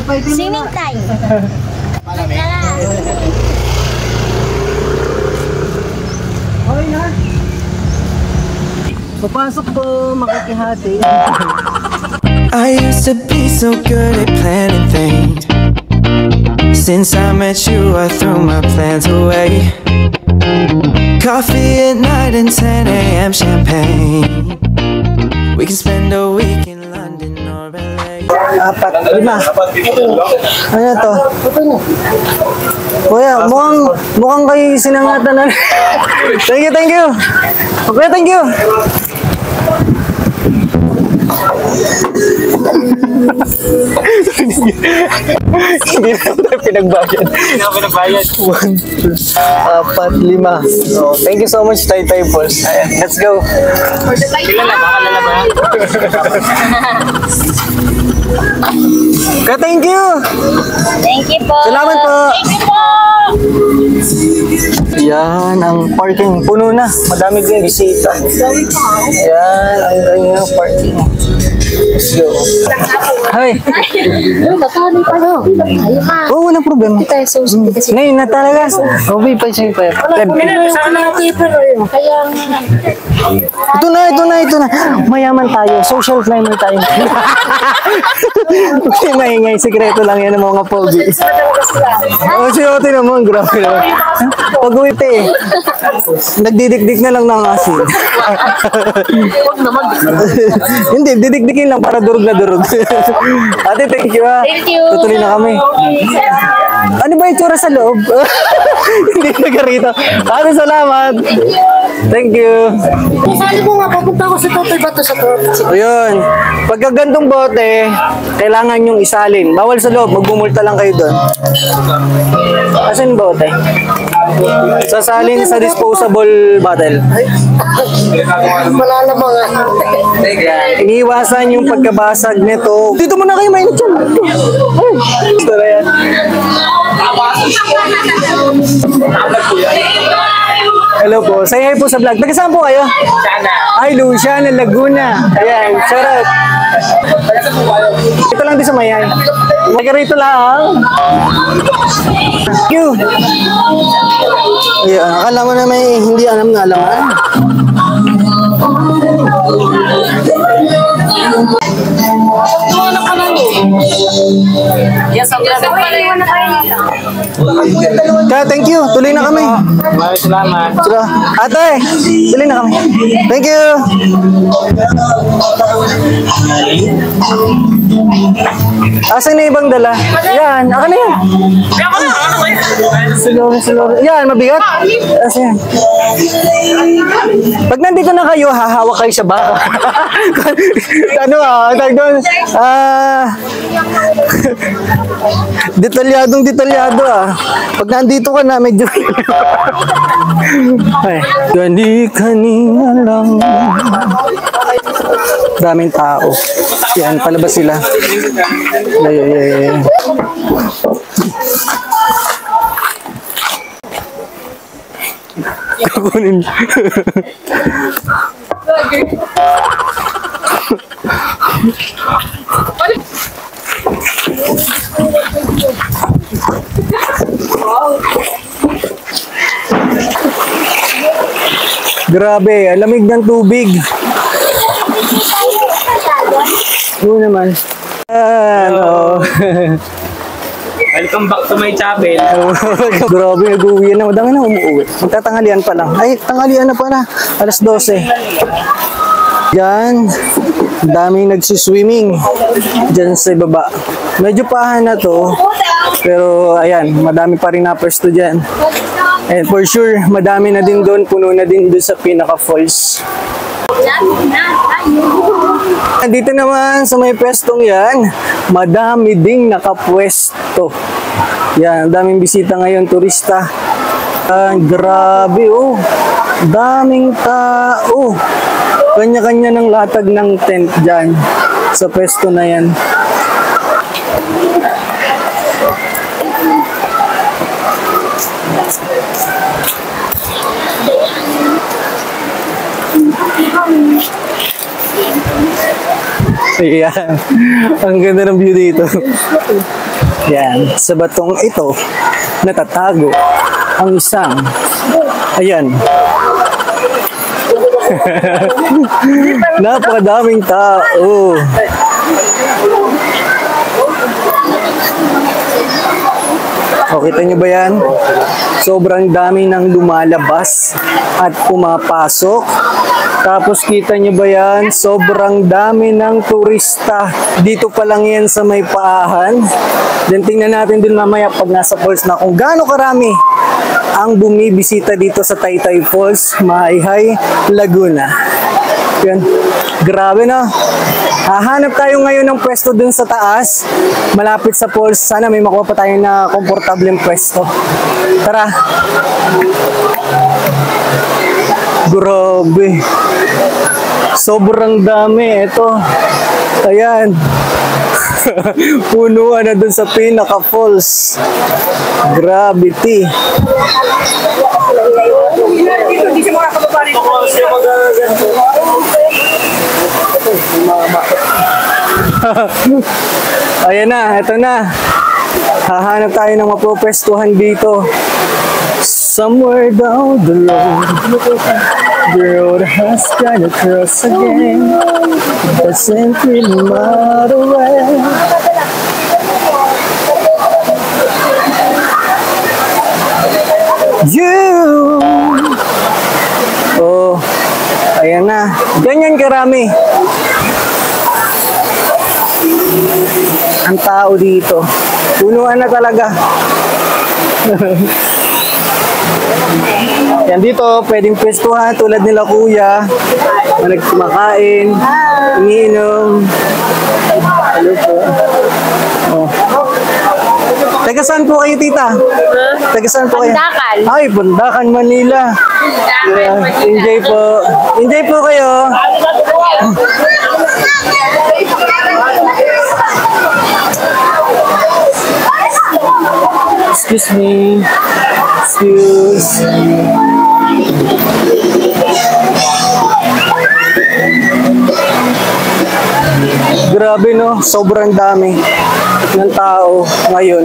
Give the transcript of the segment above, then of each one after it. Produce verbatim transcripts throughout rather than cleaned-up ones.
Swimming time. Malamig. Okay na. Papasok po, makikihati. I used to be so good at planning things. Since I met you, I threw my plans away. Coffee at night and ten A M champagne. We can spend a week in London or L A. Apat, lima. Ano to? Kuya, mukhang, mukhang kayo sinangatan na. Thank you, thank you. Okay, thank you. Hindi na tayo pinagbayad. Hindi na pinagbayad. One, two, apat, lima. So, thank you so much, Tay Tay Balls. Let's go. Kilala ba? Kalala ba? Kaya thank you. Thank you po. Salamat po. Thank you po. Yan, ang parking. Puno na. Madami din bisita. Yan, ang ganyan ang parking. Let's go. Hi. Nakano pa no? Ayun ka. Oo, walang problema. Tayo sa usin kasi. Ngayon na talaga. Okay pa siya pa. Sana paper yun. Kaya Ito na, ito na, ito na. Mayaman tayo. Social climber tayo. Okay, maingay. Sikreto lang yan ng mga pogi. Oh, si Ote naman. Grabe naman. Pag-uwit eh. Nagdidikdik na lang ng asin. Hindi, didikdikin lang para durog na durog. Ate, thank you ha. Thank you. Tutuloy na kami. Ano ba yung tsura sa loob? Hindi nagarito. Ate, salamat. Thank you. sabi ko nga, papunta ako sa Totoy Bato sa Totoy. Ayun. Pagka gantong bote, kailangan yung isalin. Bawal sa loob, magbumulta lang kayo doon. Asan bote? Sasalin sa disposable bottle. Malala mga. Iniiwasan yung pagkabasag nito. Dito muna kayo, mainit yan. Ay, gusto na yan. Hello po. Say hi po sa vlog. Taga saan po kayo? Sana. Ay, Luciana, Laguna. Ayan, shoutout. Ito lang din sa mayan. Taga rito lang. Thank you. Ayan, akala mo na may hindi alam na alaman. Yes, ang ganda. Kaya thank you. Tuloy na kami. Maraming salamat. Sila. Ate, tuloy na kami. Thank you. Asan na ibang dala? Yan, ako na yan. Siguro, siguro. Yan, mabigat. Asan yan? Pag nandito na kayo, hahawak kayo sa baka. Ano ah, tag doon. Ah, detalyadong detalyado ah. Pag nandito ka na, medyo... Ay, kani-kanina lang. Daming tao. Yan, palabas sila. Ay, ay, ay, ay. Kukunin. Grabe, alamig ng tubig. Oo naman. Ano? Welcome back to my chapel. Grabe, nag-uwi na. Madami na umuwi. Magtatanghalian pa lang. Ay, tanghalian na pala. alas dose. Diyan, daming nagsiswimming diyan sa baba. Medyo pahan na to, pero ayan, madami pa rin napersto diyan. And for sure, madami na din doon, puno na din doon sa pinaka-falls. Dito naman sa may pwestong yan, madami ding nakapwesto. Yan, daming bisita ngayon, turista. Uh, grabe oh, daming tao. Kanya-kanya ng latag ng tent dyan sa pwesto na yan. Ayan, ang ganda ng view dito. Yan, sa batong ito, natatago ang isang, ayan, napakadaming tao. O, kita nyo ba yan? Sobrang dami nang lumalabas at pumapasok. Tapos kita nyo ba yan? Sobrang dami ng turista. Dito pa lang yan sa may paahan. Then tingnan natin din mamaya pag nasa falls na kung gaano karami ang bumibisita dito sa Taytay Falls, Mahayhay, Laguna. Yan. Grabe na. Hahanap tayo ngayon ng pwesto dun sa taas, malapit sa falls. Sana may makuha pa tayo na komportableng pwesto. Tara. Grabe. Sobrang dami. Ito. Ayan. Punuan na dun sa pinaka-falls. Gravity. Ayan na, ito na. Hahanap tayo ng mapopwestuhan dito. Somewhere down the road, the road has gonna cross again. But simply matter where. You. Oh, ayan na. Ganyan karami ang tao dito. Punuan na talaga. Yan dito, pwedeng pwestuhan tulad nila kuya. Nagkumakain, umiinom. Hello po. Oh. Taga saan po kayo, tita? Taga saan po kayo? Bandakan. Ay, Bandakan, Manila. Yeah. Enjoy po. Enjoy po kayo. Excuse me. Excuse. Grabe no, sobrang dami ng tao ngayon.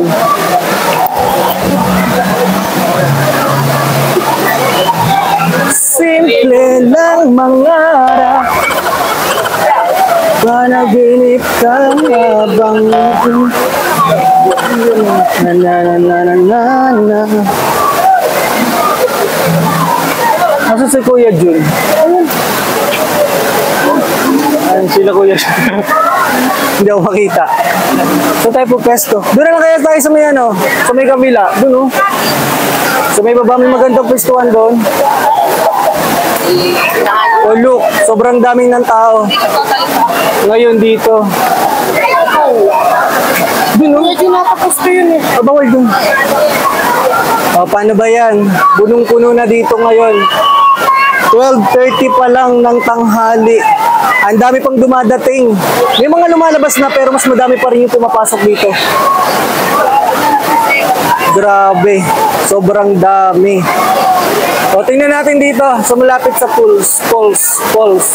Simple lang mangarap, panaginip ka habang na na na na na na na. Asa si Kuya Jun? Ayun sila Kuya Jun. Hindi ako makita. So tayo po pesto. Doon na lang kaya tayo sa may ano, sa may kabila. Doon oh. Sa may baba may magandang pestuhan doon. Oh look, sobrang daming ng tao ngayon dito. Doon oh. Medyo nakapusto yun eh. Abawal doon. O, paano ba yan? Punong-puno na dito ngayon. twelve thirty pa lang ng tanghali. Ang dami pang dumadating. May mga lumalabas na pero mas madami pa rin yung pumapasok dito. Grabe. Sobrang dami. O, tingnan natin dito sa malapit sa pools. Falls. Falls.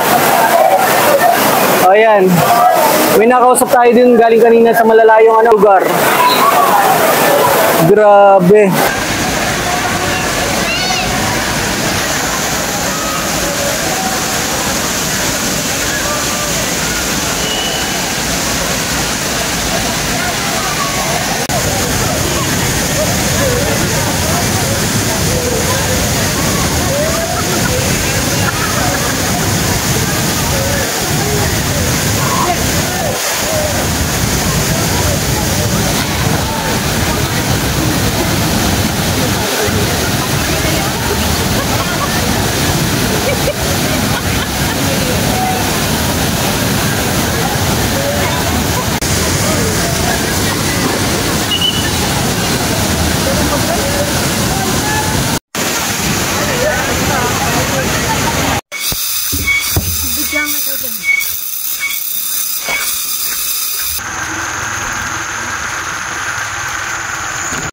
O, ayan. May nakausap tayo din galing kanina sa malalayong ano, lugar. Grabe.